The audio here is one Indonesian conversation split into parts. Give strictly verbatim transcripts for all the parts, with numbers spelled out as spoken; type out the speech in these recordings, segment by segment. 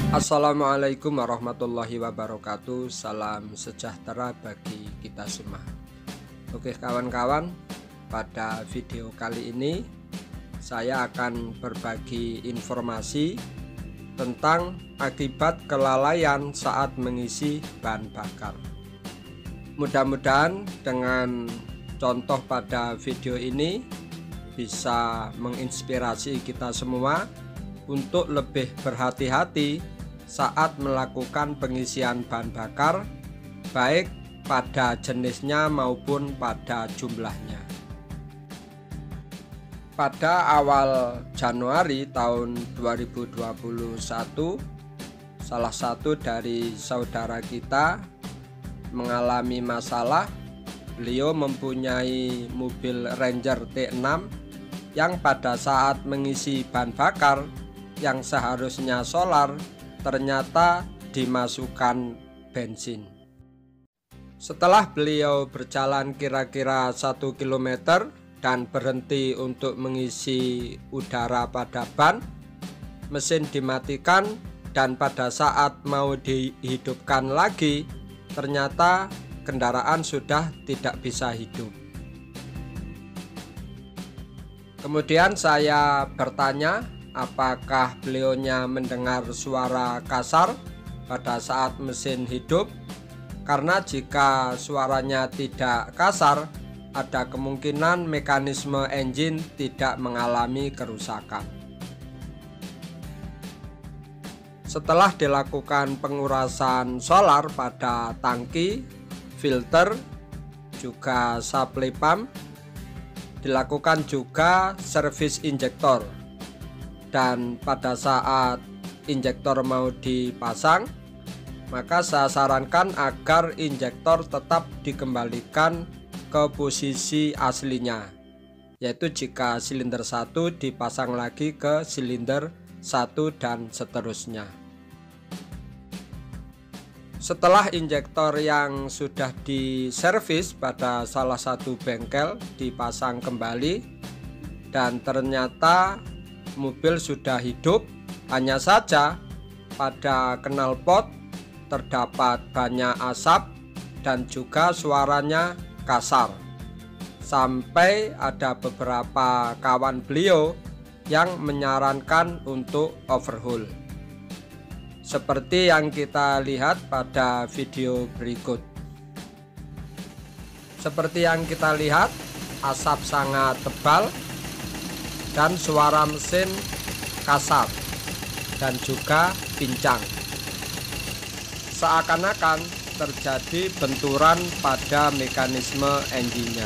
Assalamualaikum warahmatullahi wabarakatuh. Salam sejahtera bagi kita semua. Oke kawan-kawan, pada video kali ini saya akan berbagi informasi tentang akibat kelalaian saat mengisi bahan bakar. Mudah-mudahan dengan contoh pada video ini bisa menginspirasi kita semua untuk lebih berhati-hati saat melakukan pengisian bahan bakar, baik pada jenisnya maupun pada jumlahnya. Pada awal Januari tahun dua ribu dua puluh satu, salah satu dari saudara kita mengalami masalah. Beliau mempunyai mobil Ranger T enam yang pada saat mengisi bahan bakar yang seharusnya solar ternyata dimasukkan bensin. Setelah beliau berjalan kira-kira satu kilometer dan berhenti untuk mengisi udara pada ban, mesin dimatikan dan pada saat mau dihidupkan lagi ternyata kendaraan sudah tidak bisa hidup. Kemudian saya bertanya apakah beliaunya mendengar suara kasar pada saat mesin hidup, karena jika suaranya tidak kasar ada kemungkinan mekanisme engine tidak mengalami kerusakan. Setelah dilakukan pengurasan solar pada tangki, filter, juga supply pump, dilakukan juga servis injektor. Dan pada saat injektor mau dipasang, maka saya sarankan agar injektor tetap dikembalikan ke posisi aslinya, yaitu jika silinder satu dipasang lagi ke silinder satu dan seterusnya. Setelah injektor yang sudah diservis pada salah satu bengkel dipasang kembali dan ternyata mobil sudah hidup, hanya saja pada knalpot terdapat banyak asap dan juga suaranya kasar. Sampai ada beberapa kawan beliau yang menyarankan untuk overhaul. Seperti yang kita lihat pada video berikut. Seperti yang kita lihat, asap sangat tebal dan suara mesin kasar dan juga pincang. Seakan-akan terjadi benturan pada mekanisme engine-nya.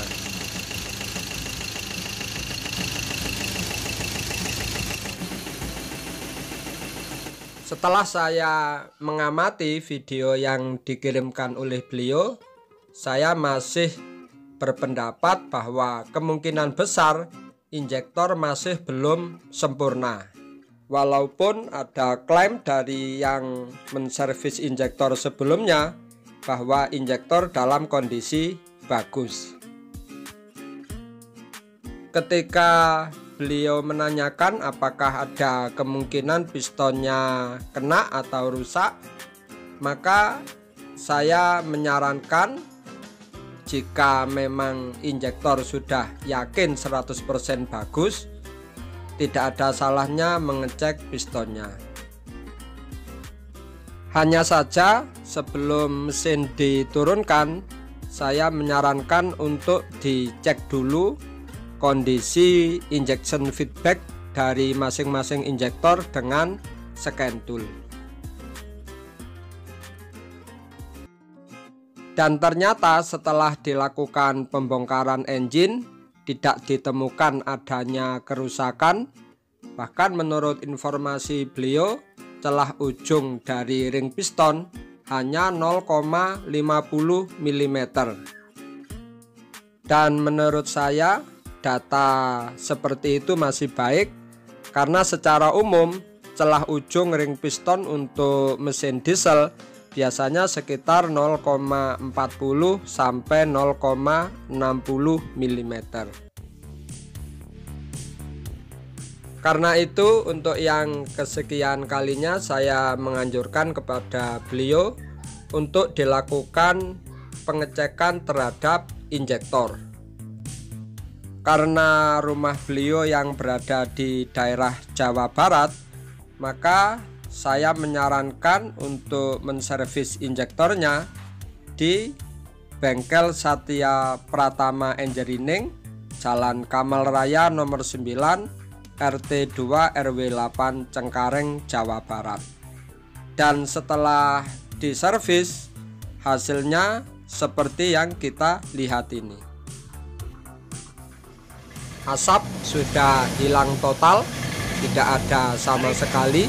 Setelah saya mengamati video yang dikirimkan oleh beliau, saya masih berpendapat bahwa kemungkinan besar injektor masih belum sempurna. Walaupun ada klaim dari yang menservis injektor sebelumnya bahwa injektor dalam kondisi bagus. Ketika beliau menanyakan apakah ada kemungkinan pistonnya kena atau rusak, maka saya menyarankan jika memang injektor sudah yakin seratus persen bagus, tidak ada salahnya mengecek pistonnya. Hanya saja sebelum mesin diturunkan, saya menyarankan untuk dicek dulu kondisi injection feedback dari masing-masing injektor dengan scan tool. Dan ternyata setelah dilakukan pembongkaran engine tidak ditemukan adanya kerusakan. Bahkan menurut informasi beliau, celah ujung dari ring piston hanya nol koma lima puluh milimeter. Dan menurut saya data seperti itu masih baik, karena secara umum celah ujung ring piston untuk mesin diesel biasanya sekitar nol koma empat puluh sampai nol koma enam puluh milimeter. Karena itu untuk yang kesekian kalinya saya menganjurkan kepada beliau untuk dilakukan pengecekan terhadap injektor. Karena rumah beliau yang berada di daerah Jawa Barat, maka saya menyarankan untuk menservis injektornya di Bengkel Satya Pratama Engineering, Jalan Kamal Raya nomor sembilan, R T dua R W delapan, Cengkareng, Jawa Barat. Dan setelah diservis, hasilnya seperti yang kita lihat ini. Asap sudah hilang total, tidak ada sama sekali.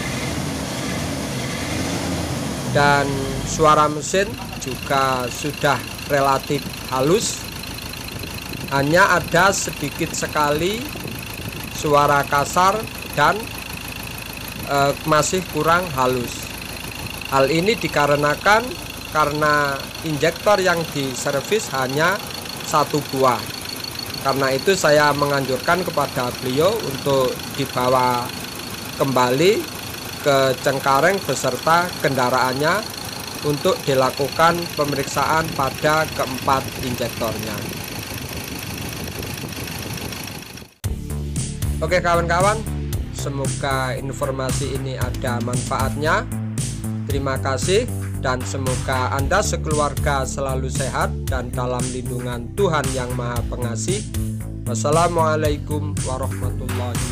Dan suara mesin juga sudah relatif halus. Hanya ada sedikit sekali suara kasar dan e, masih kurang halus. Hal ini dikarenakan karena injektor yang diservis hanya satu buah. Karena itu saya menganjurkan kepada beliau untuk dibawa kembali ke Cengkareng beserta kendaraannya untuk dilakukan pemeriksaan pada keempat injektornya. Oke kawan-kawan, semoga informasi ini ada manfaatnya. Terima kasih dan semoga Anda sekeluarga selalu sehat dan dalam lindungan Tuhan Yang Maha Pengasih. Wassalamualaikum warahmatullahi wabarakatuh.